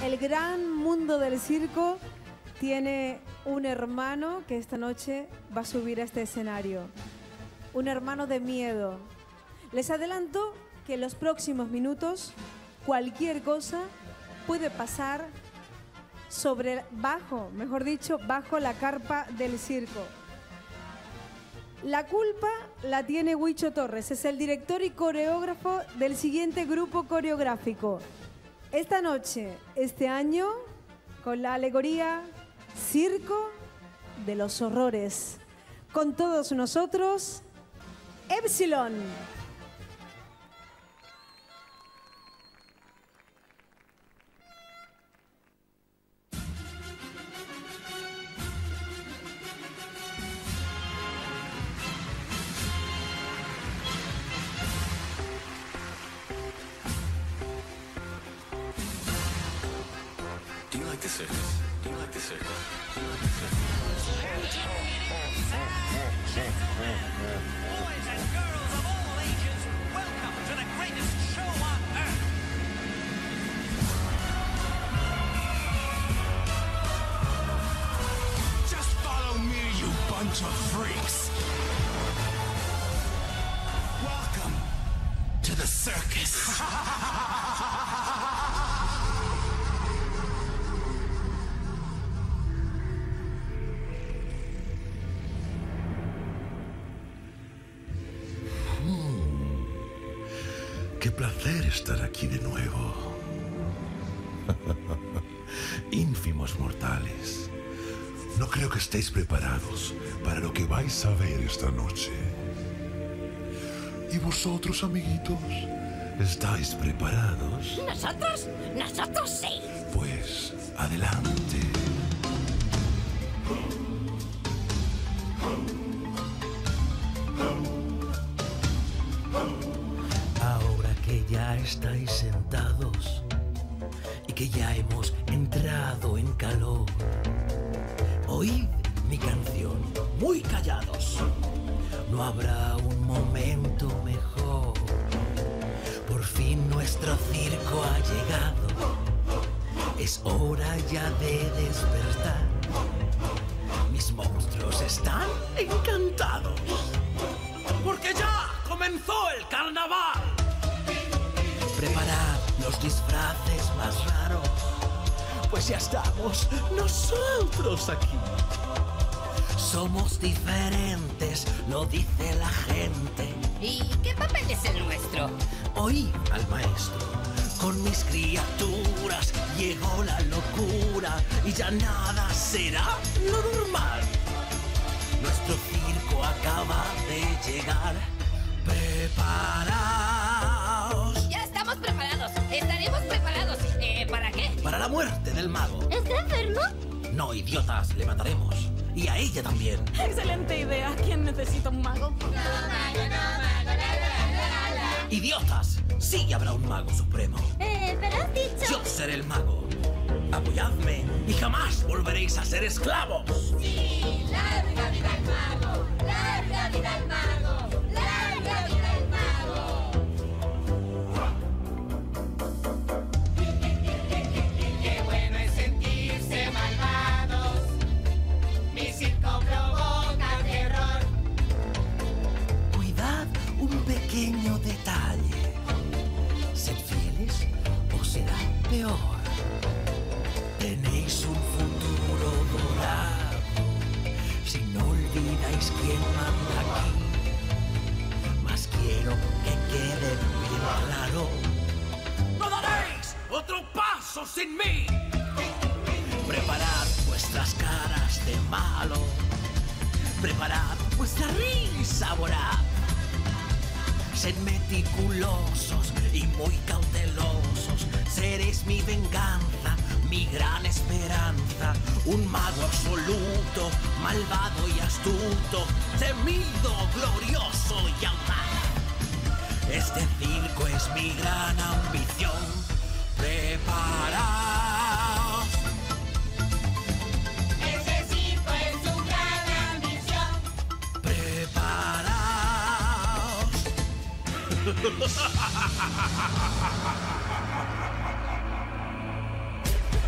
El gran mundo del circo tiene un hermano que esta noche va a subir a este escenario. Un hermano de miedo. Les adelanto que en los próximos minutos cualquier cosa puede pasar bajo la carpa del circo. La culpa la tiene Huicho Torres, es el director y coreógrafo del siguiente grupo coreográfico. Esta noche, este año, con la alegoría Circo de los Horrores. Con todos nosotros, Epsilon. Do you like the circus? Do you like the circus? Do you like the circus? Boys and girls of all ages, welcome to the greatest show on earth. Just follow me, you bunch of freaks. Welcome to the circus. Qué placer estar aquí de nuevo. Ínfimos mortales. No creo que estéis preparados para lo que vais a ver esta noche. ¿Y vosotros, amiguitos? ¿Estáis preparados? ¿Nosotros? ¡Nosotros sí! Pues adelante. Ahora que ya estáis sentados y que ya hemos entrado en calor, oíd mi canción muy callados. No habrá un momento mejor. Por fin nuestro circo ha llegado. Es hora ya de despertar. Mis monstruos están encantados, porque ya comenzó el carnaval. Preparad los disfraces más raros, pues ya estamos nosotros aquí. Somos diferentes, lo dice la gente. ¿Y qué papel es el nuestro? Oí al maestro. Con mis criaturas llegó la locura y ya nada será lo normal. Nuestro circo acaba de llegar. Preparaos. Ya estamos preparados. Estaremos preparados. ¿Para qué? Para la muerte del mago. ¿Está enfermo? No, idiotas, le mataremos. Y a ella también. Excelente idea. ¿Quién necesita un mago? No, mago, ¡Idiotas! Sí habrá un mago supremo. pero has dicho... Yo seré el mago. Apoyadme y jamás volveréis a ser esclavos. Sí, larga vida al mago. Larga vida al mago. Larga vida al mago. Qué bueno es sentirse malvados. Mi circo provoca terror. Cuidad un pequeño detalle. Sed fieles o será peor. Tenéis un futuro dorado si no olvidáis quién manda aquí. Mas quiero que quede bien claro: ¡no daréis otro paso sin mí! Preparad vuestras caras de malo. Preparad vuestra risa voraz. Sed meticulosos y muy cautelosos. Seréis mi venganza, mi gran esperanza. Un mago absoluto, malvado y astuto, temido, glorioso y audaz. Este circo es mi gran ambición. Preparaos. Ese circo es su gran ambición. Preparaos.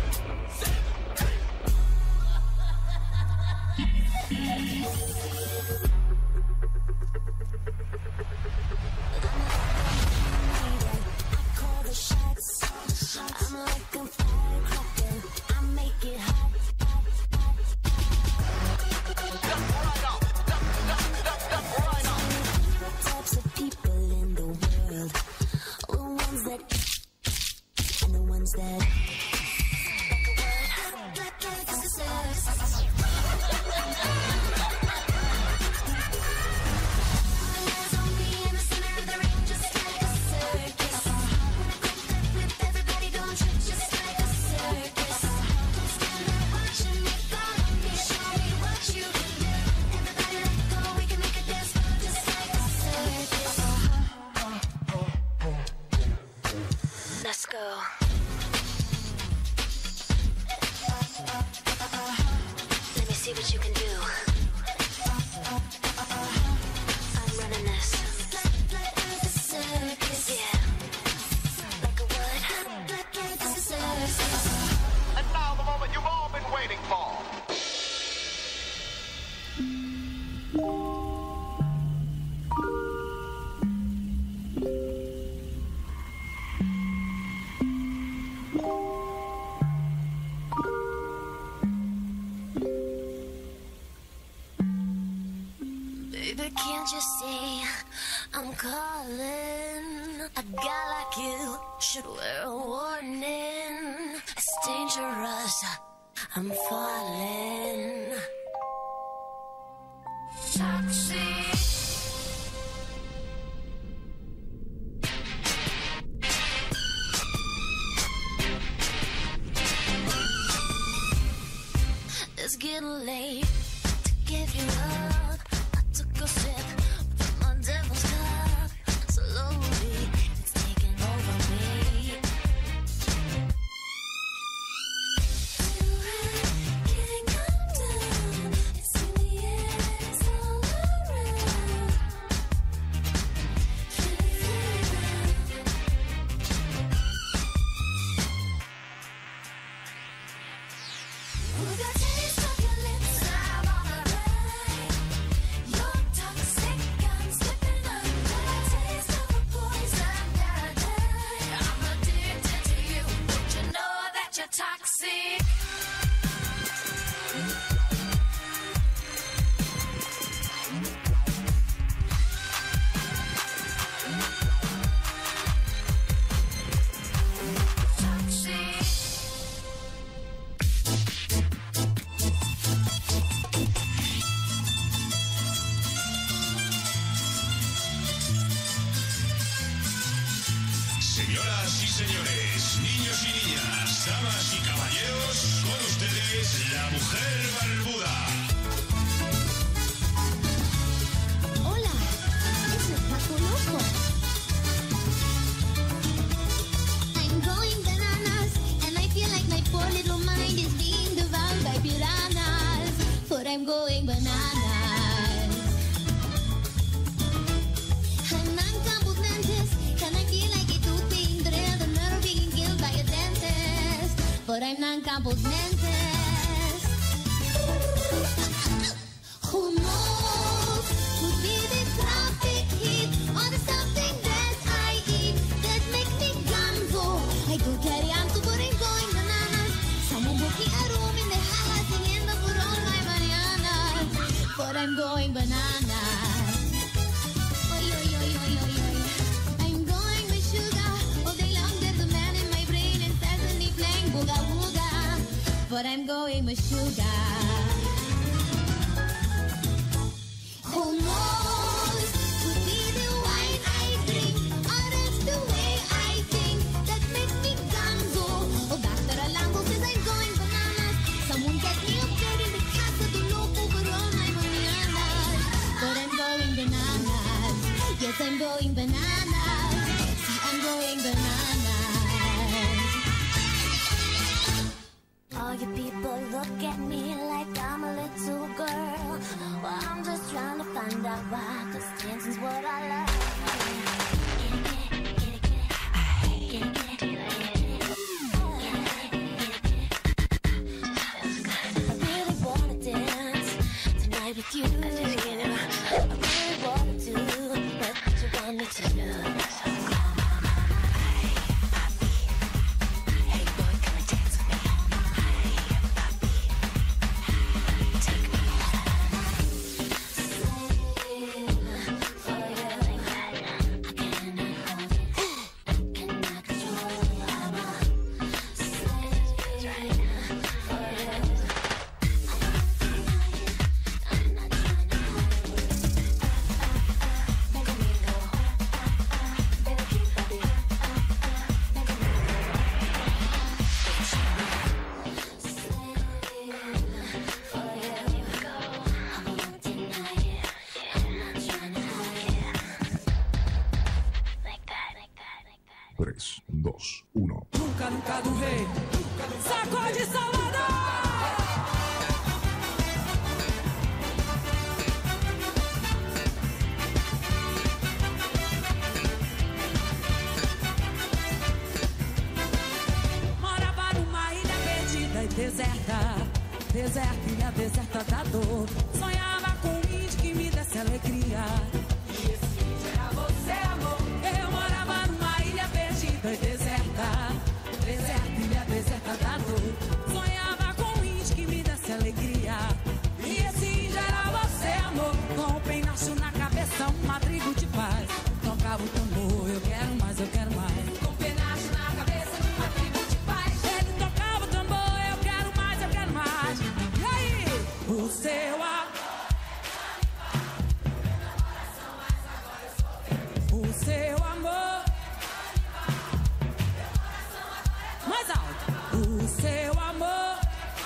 Activating fall. Baby, can't you see I'm calling? A guy like you should wear a warning. It's dangerous, I'm falling. Toxic. It's getting late to give you up. I took a sip from my devil's cup. Slowly, it's taking over me. Can't come down. It's in the air, it's all around. With the taste of your lips, I'm on a ride. You're toxic, I'm slipping under. Taste of a poison paradise. I'm addicted to you. Don't you know that you're toxic? Toxic. Señoras y señores, niños y niñas, damas y caballeros, con ustedes la mujer barbuda. Hola, es el Paco Loco. I'm going bananas, and I feel like my poor little mind is being devoured by piranhas. But I'm going bananas. I'm non-compost mantis, and I feel like a tooth being drilled, and nerve being killed by a dentist. But I'm non-compost mantis. Who knows? Could be the traffic heat or the something that I eat that makes me gonzo. I do carry on to but I'm going bananas. Someone booking a room in the house singing the for all my mañanas. But I'm going bananas. Oy, oy, oy, oy, oy, oy. I'm going with sugar. All day long there's a man in my brain incessantly playing booga wooga. But I'm going with sugar. Who knows? Could be the wine I drink, or it's the way I think that makes me gonzo. Oh, Dr. Alango says I'm going bananas. Someone get me up there in the casa de loco for all my mañanas. But I'm going bananas. Yes, I'm going bananas. See, I'm going bananas. All you people look at me like I'm a little girl. Well, I'm just trying to find out why, 'cause dancing's what I love. I really wanna dance tonight with you. I really wanna do what you want me to do. Hey boy, come and dance with me. Take me Nunca do rei. Sacode Salvador! Morava numa ilha perdida e deserta. deserto, ilha deserta da dor. Sonhava com um índio que me desse alegria. E esse índio era você, amor. Eu morava numa ilha perdida e deserta, deserta, ilha deserta da dor. Sonhava com um índio que me desse alegria. E esse índio era você, amor. Com um penacho na cabeça, uma tribo de paz. Tocava o tambor, eu quero mais, eu quero mais. Com penacho na cabeça de uma tribo de paz. Ele tocava o tambor, eu quero mais, eu quero mais. E aí? O seu amor. O seu amor. Mais alto. O seu amor.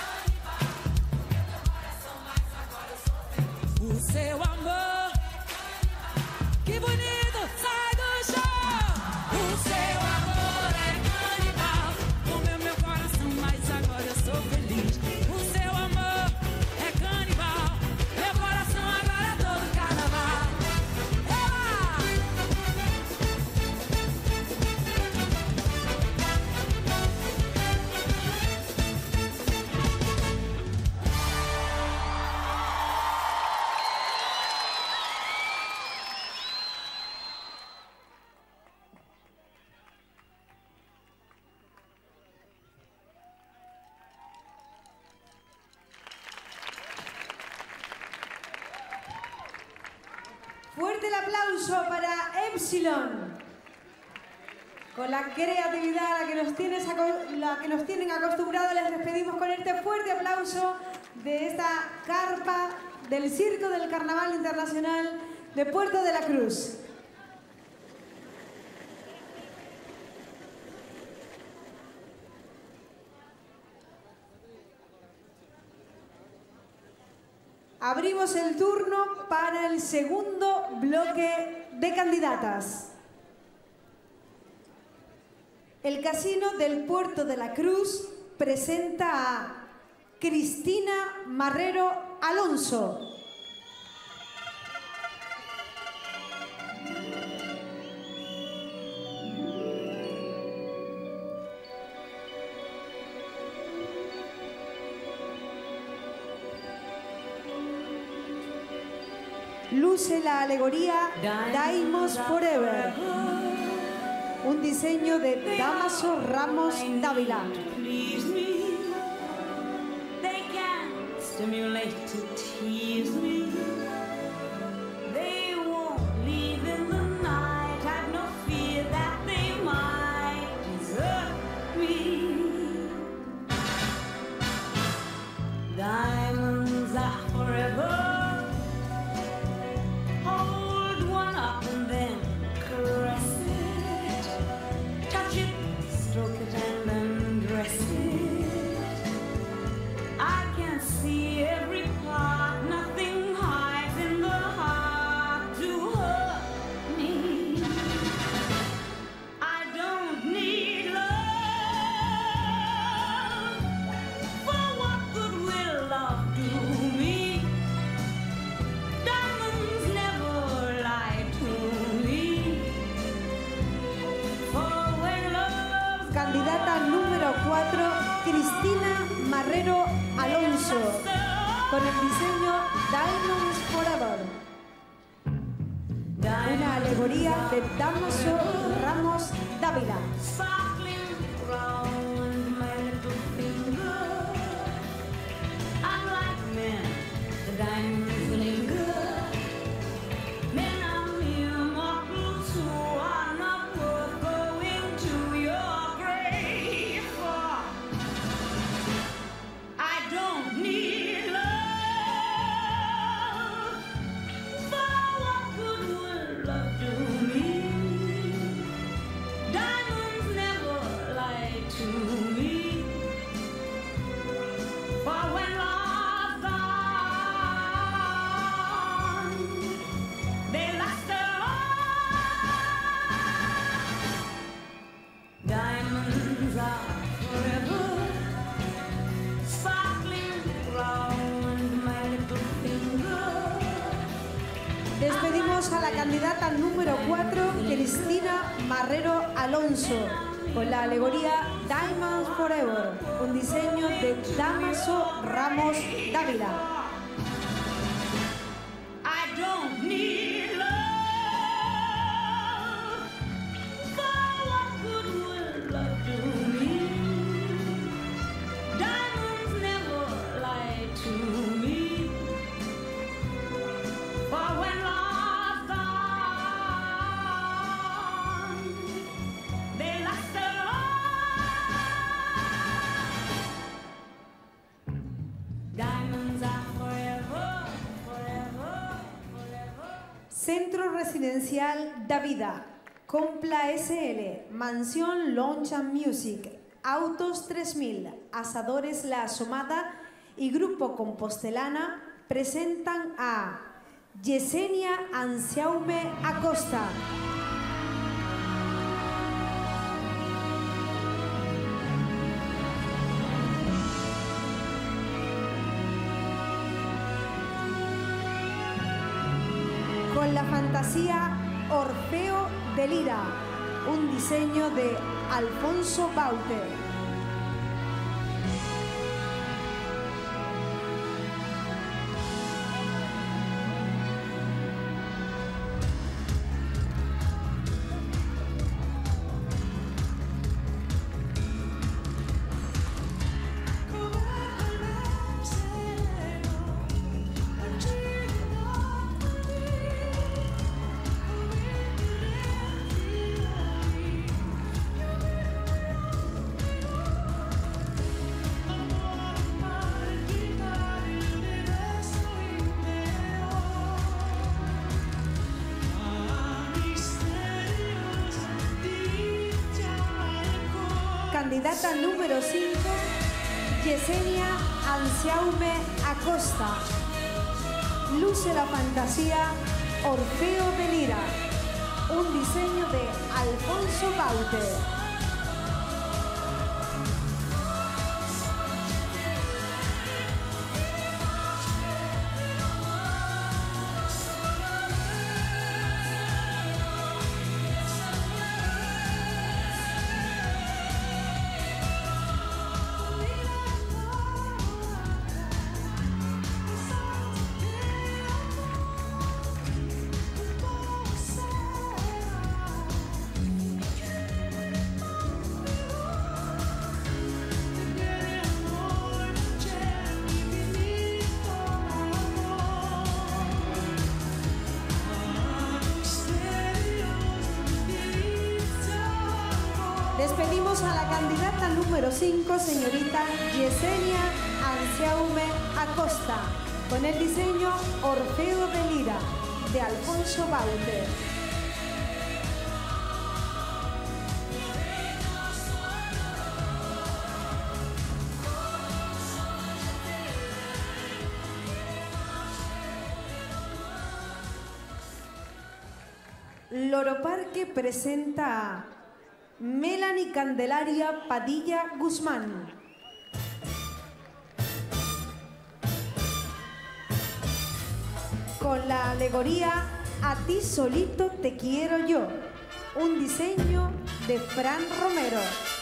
O seu amor. Que bonito, sai do chão. O seu amor é canibal. Comeu meu coração, mas agora eu sou feliz. O seu amor é canibal. Meu coração agora é todo carnaval. Fuerte el aplauso para Epsilon. Con la creatividad a la que nos tienen acostumbrados, les despedimos con este fuerte aplauso de esta carpa del Circo del Carnaval Internacional de Puerto de la Cruz. Abrimos el turno para el segundo bloque de candidatas. El Casino del Puerto de la Cruz presenta a Cristina Marrero Alonso. Luce la alegoría Diamonds Forever, un diseño de Damaso Ramos Dávila. Diamonds are forever. Hold one up and then caress it. Touch it, stroke it and undress it. I can see every part, nothing hides in the heart to hurt me. I don't need love. For what good will love do me? Diamonds never lie to me. For when love Candidata número 4, Cristina Marrero Alonso, con el diseño Diamonds Forever, una alegoría de Damaso Ramos Dávila. sparkling round my little finger. Unlike men, the diamonds linger. Men are mere mortals who are not worth going to your grave for. I don't need love. For what good will love do me? Diamonds never lie to me. For when love's gone, they last on. Diamonds are forever, sparkling round my little finger. Despedimos a la candidata número 4, Cristina Marrero Alonso, con la alegoría Diamonds Forever, un diseño de de Damaso Ramos Dávila. I don't need love. For what good will love do me? Diamonds never lie to me. For when love's gone, they last so long. Diamonds are forever, forever, forever. Centro Residencial Davida, Compla SL, Mansión Lounge and Music, Autos 3000, Asadores La Asomada y Grupo Compostelana presentan a Yesenia Ansiaume Acosta. Con la fantasía Orfeo de Lira, un diseño de Alfonso Baute. Candidata número 5, Yesenia Ansiaume Acosta. Luce la fantasía Orfeo de Lira, un diseño de Alfonso Baute. Despedimos a la candidata número 5, señorita Yesenia Ansiaume Acosta, con el diseño Orfeo de Lira, de Alfonso Baute. Loro Parque presenta a Melanie Candelaria Padilla Guzmán. Con la alegoría A ti solito te quiero yo, un diseño de Fran Romero.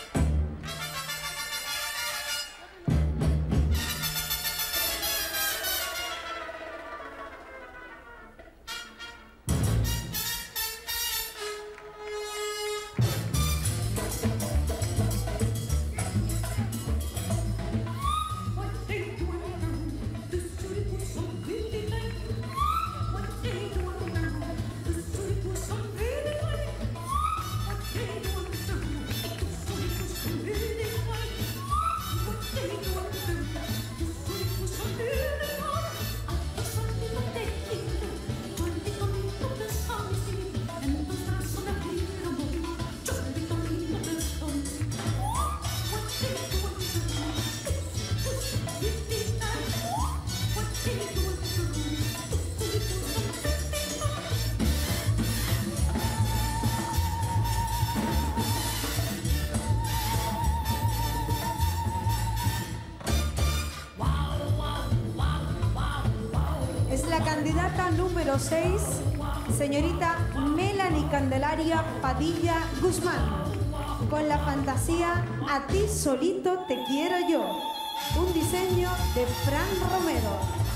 Candidata número 6, señorita Melanie Candelaria Padilla Guzmán, con la fantasía A ti solito te quiero yo, un diseño de Fran Romero.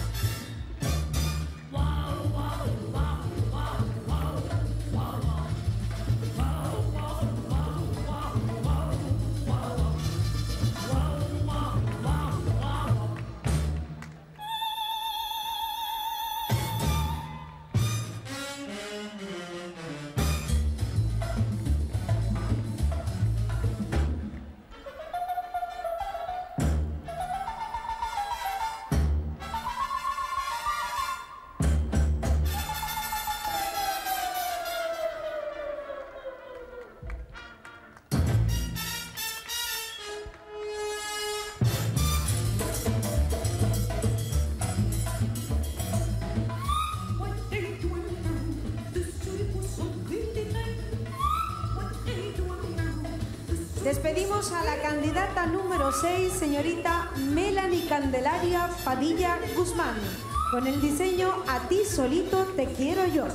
Despedimos a la candidata número 6, señorita Melanie Candelaria Padilla Guzmán, con el diseño A ti solito te quiero yo.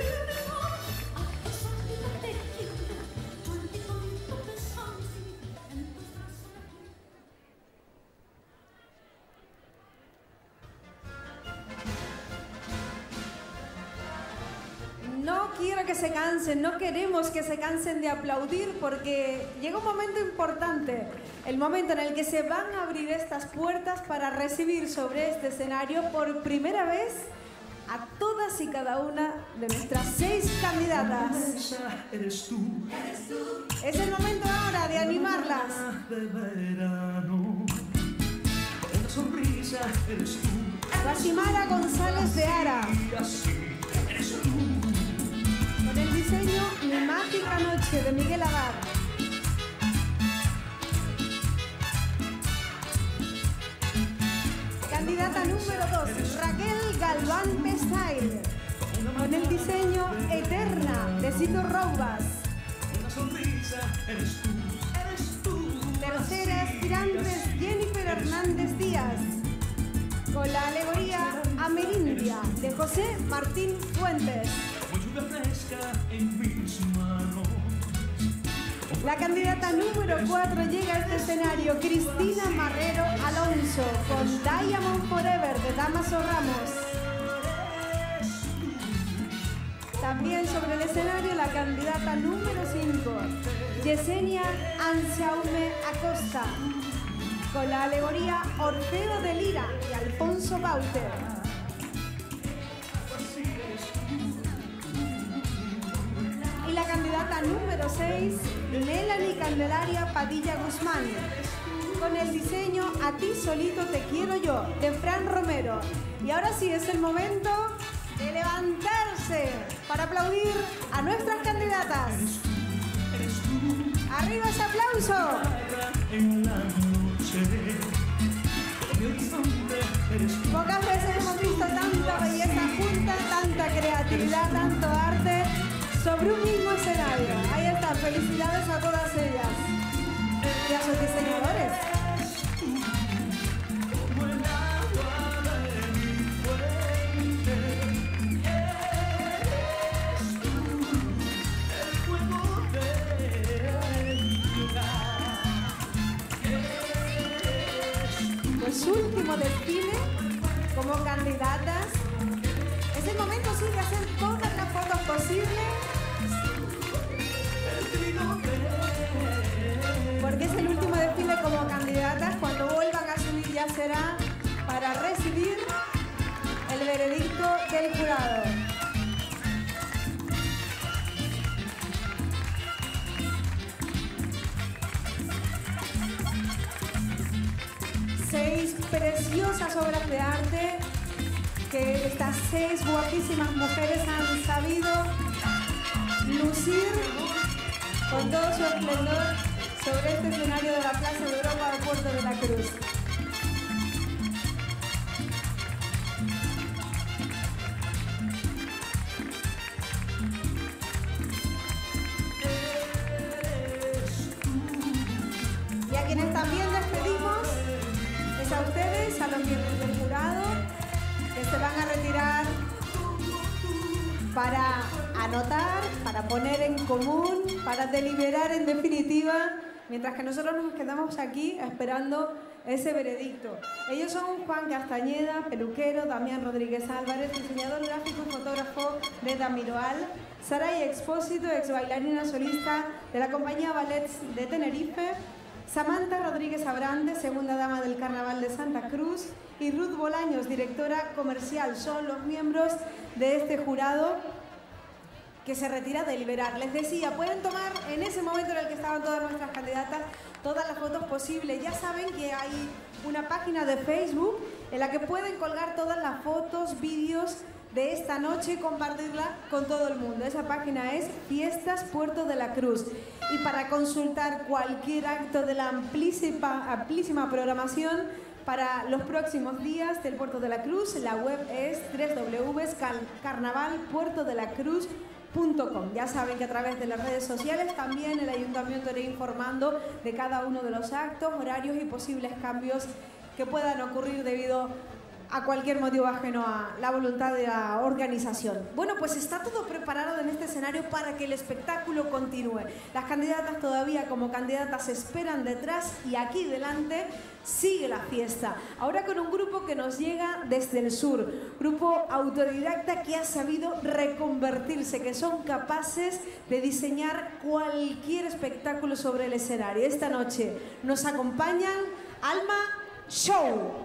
No quiero que se cansen, no queremos que se cansen de aplaudir porque llega un momento importante, el momento en el que se van a abrir estas puertas para recibir sobre este escenario por primera vez a todas y cada una de nuestras 6 candidatas. Es el momento ahora de animarlas. Guasimara González de Ara. Con el diseño Mi mágica noche de Miguel Abad. Candidata número 2, Raquel Galván Pestail. Con el diseño Eterna de Cito Roubas. Tercera aspirante Jennifer Hernández Díaz. Con la alegoría Amerindia de José Martín Fuentes. La candidata número 4 llega a este escenario, Cristina Marrero Alonso, con Diamond Forever de Damaso Ramos. También sobre el escenario la candidata número 5, Yesenia Ansiaume Acosta, con la alegoría Orfeo de Lira y Alfonso Bauter. Y la candidata número 6, Melanie Candelaria Padilla Guzmán, con el diseño A ti solito te quiero yo, de Fran Romero. Y ahora sí es el momento de levantarse para aplaudir a nuestras candidatas. ¡Arriba ese aplauso! Pocas veces hemos visto tanta belleza junta, tanta creatividad, tanto arte sobre un mismo escenario. Ahí está, felicidades a todas ellas y a sus diseñadores. Pues último desfile como candidatas. Es el momento sí de hacer todas las fotos posibles. Porque es el último desfile como candidatas. Cuando vuelvan a subir ya será para recibir el veredicto del jurado. Seis preciosas obras de arte que estas 6 guapísimas mujeres han sabido lucir con todo su esplendor sobre este escenario de la Plaza de Europa de Puerto de la Cruz. Y a quienes también despedimos es a ustedes, a los miembros del jurado, que se van a retirar para anotar, para poner en común, para deliberar en definitiva mientras que nosotros nos quedamos aquí esperando ese veredicto. Ellos son Juan Castañeda, peluquero, Damián Rodríguez Álvarez, diseñador gráfico y fotógrafo de Damiroal, Saray Expósito, ex bailarina solista de la compañía Ballet de Tenerife, Samantha Rodríguez Abrante, segunda dama del Carnaval de Santa Cruz, y Ruth Bolaños, directora comercial. Son los miembros de este jurado que se retira a deliberar. Les decía, pueden tomar en ese momento en el que estaban todas nuestras candidatas todas las fotos posibles. Ya saben que hay una página de Facebook en la que pueden colgar todas las fotos, vídeos de esta noche y compartirla con todo el mundo. Esa página es Fiestas Puerto de la Cruz. Y para consultar cualquier acto de la amplísima programación para los próximos días del Puerto de la Cruz, la web es www.carnavalpuertodelacruz.com. Ya saben que a través de las redes sociales también el Ayuntamiento irá informando de cada uno de los actos, horarios y posibles cambios que puedan ocurrir debido a cualquier motivo ajeno a la voluntad de la organización. Bueno, pues está todo preparado en este escenario para que el espectáculo continúe. Las candidatas todavía como candidatas esperan detrás y aquí delante sigue la fiesta. Ahora con un grupo que nos llega desde el sur, grupo autodidacta que ha sabido reconvertirse, que son capaces de diseñar cualquier espectáculo sobre el escenario. Esta noche nos acompañan Alma Show.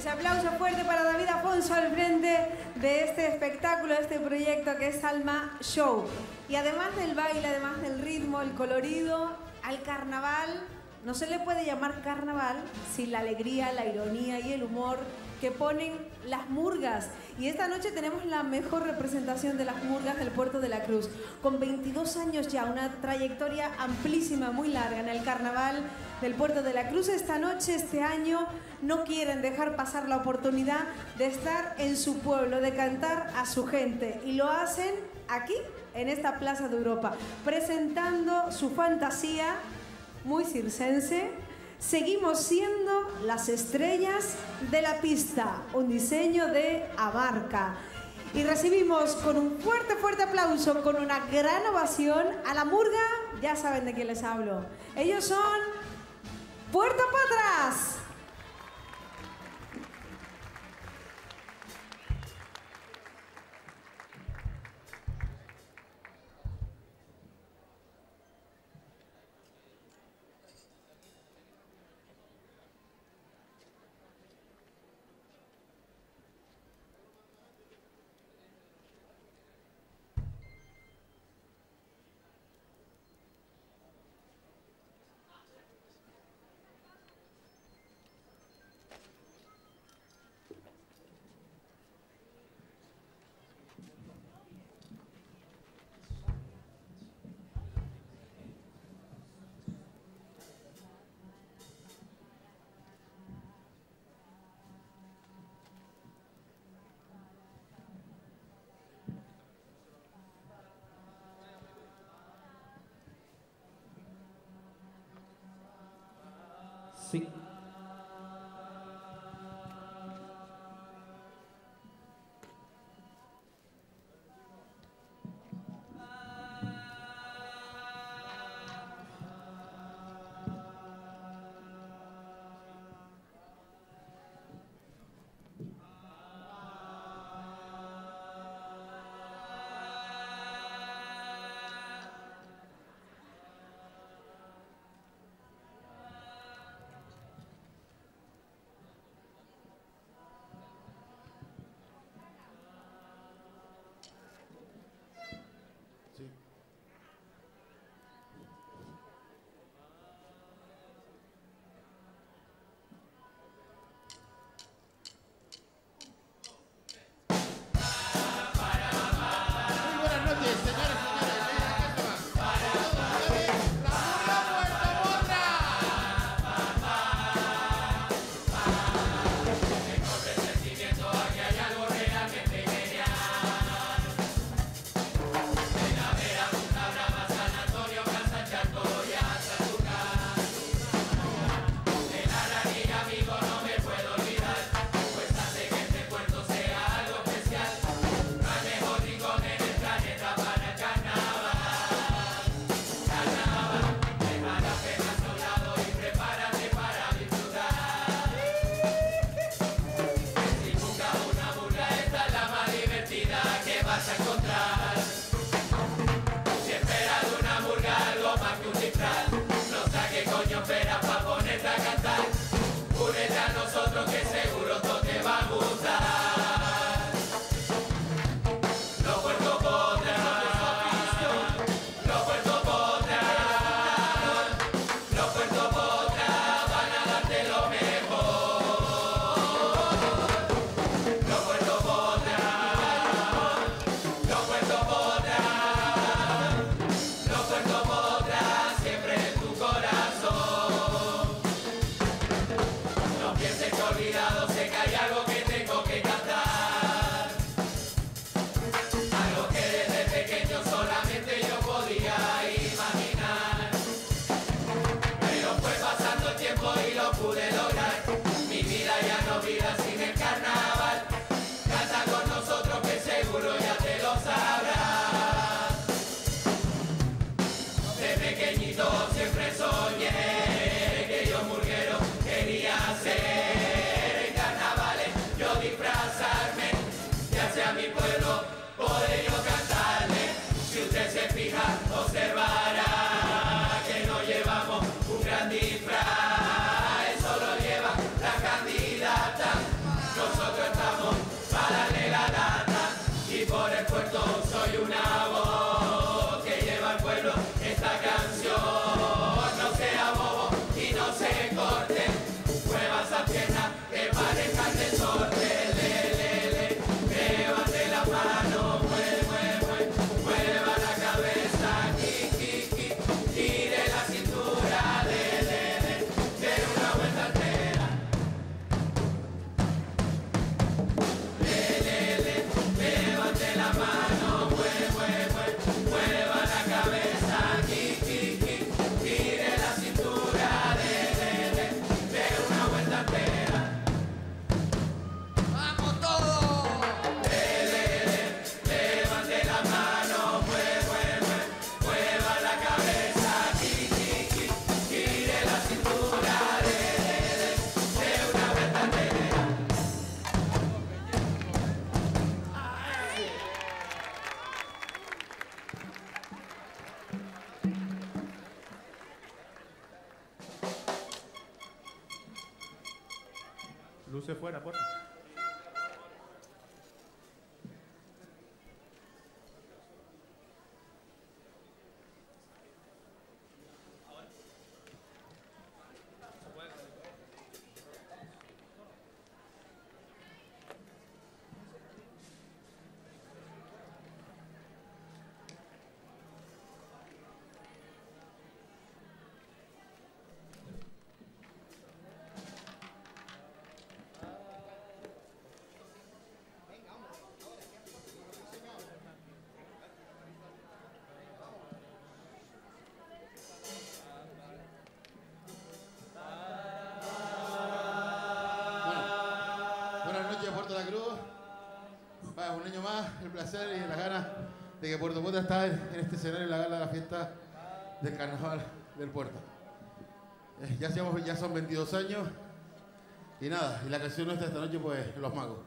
Ese aplauso fuerte para David Afonso al frente de este espectáculo, de este proyecto que es Alma Show. Y además del baile, además del ritmo, el colorido, al carnaval, no se le puede llamar carnaval sin la alegría, la ironía y el humor que ponen las murgas. Y esta noche tenemos la mejor representación de las murgas del Puerto de la Cruz. Con 22 años ya, una trayectoria amplísima, muy larga en el carnaval del Puerto de la Cruz. Esta noche, este año, no quieren dejar pasar la oportunidad de estar en su pueblo, de cantar a su gente. Y lo hacen aquí, en esta Plaza de Europa, presentando su fantasía muy circense. Seguimos siendo las estrellas de la pista, un diseño de Abarca. Y recibimos con un fuerte, fuerte aplauso, con una gran ovación a la murga. Ya saben de quién les hablo. Ellos son Puerto Patras. Sí. luces fuera, por el placer y las ganas de que Puerto Montt está en este escenario en la gala de la fiesta del carnaval del puerto. Ya son 22 años y nada, y la canción nuestra esta noche pues Los Magos.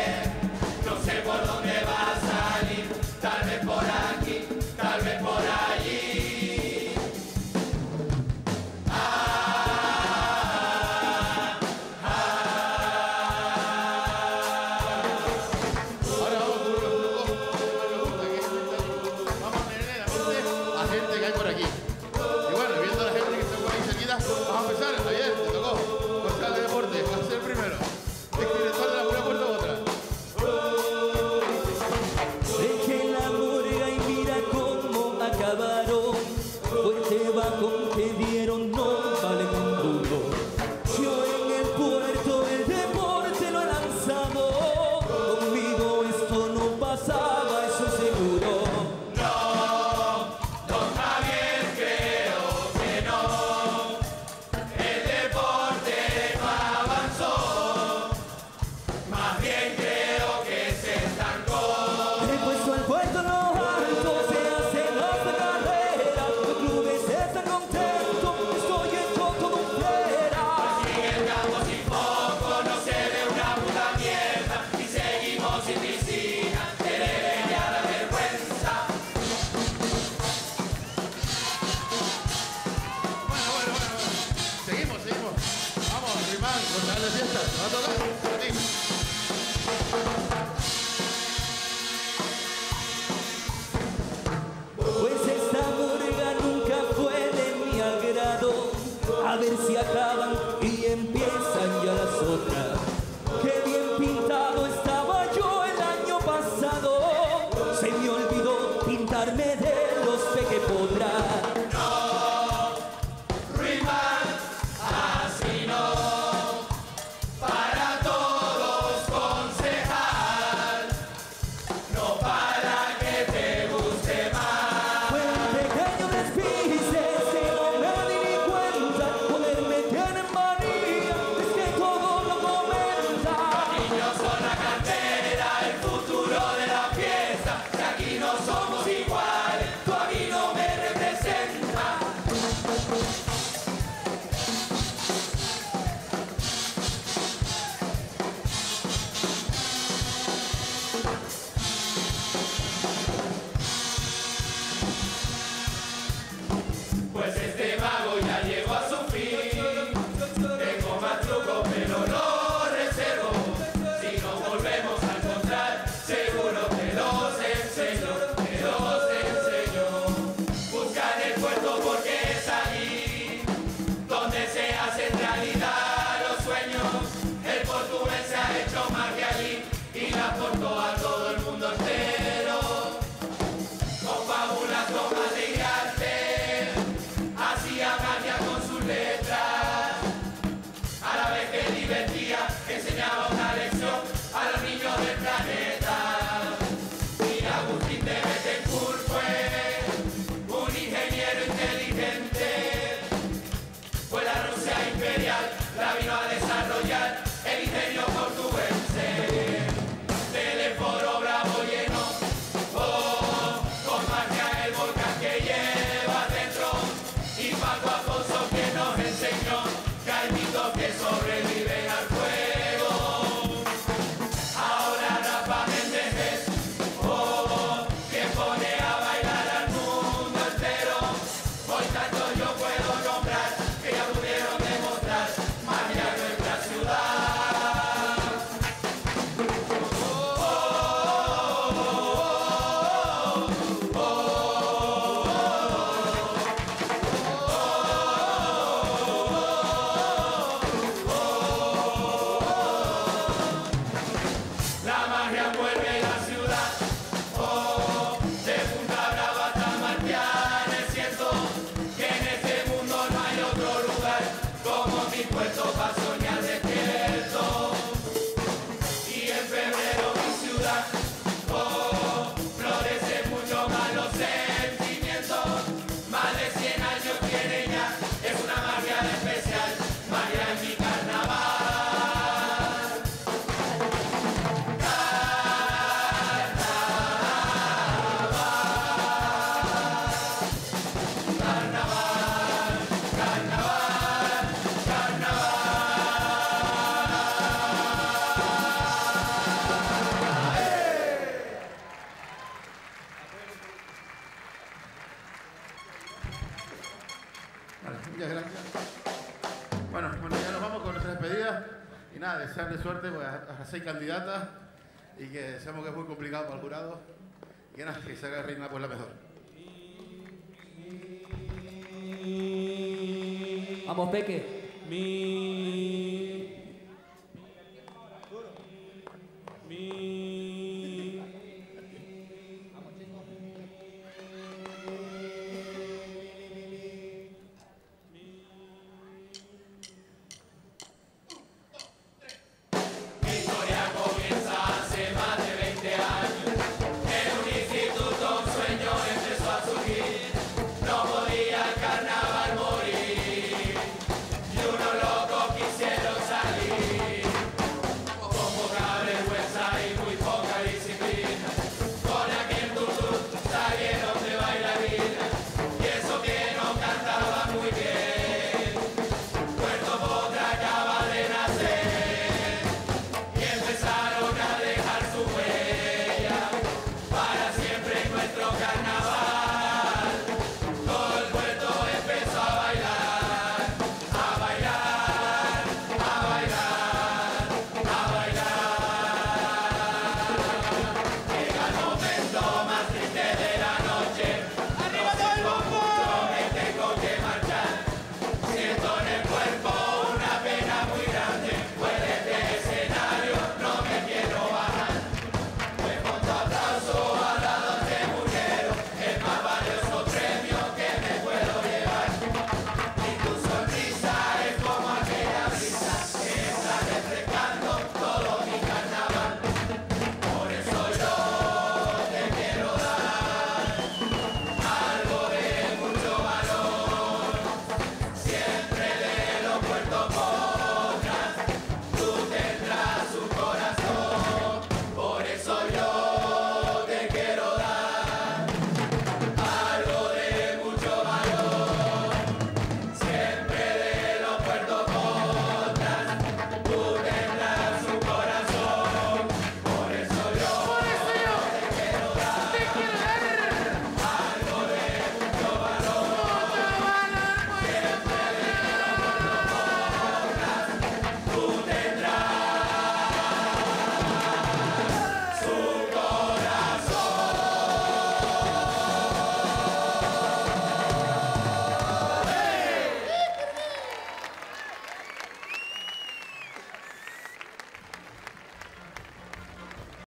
Tal vez por aquí, tal vez por ahí. Concejal de fiestas, ¿va a tocar? Para ti. Pues esta murga nunca fue de mi agrado. A ver si acaban y empiezan ya las otras. Qué bien pintado estaba yo el año pasado. Se me olvidó pintarme de los que podrá. Desearle suerte a las 6 candidatas y que sabemos que es muy complicado para el jurado y que nada, que salga reina pues la mejor. Vamos, Peque.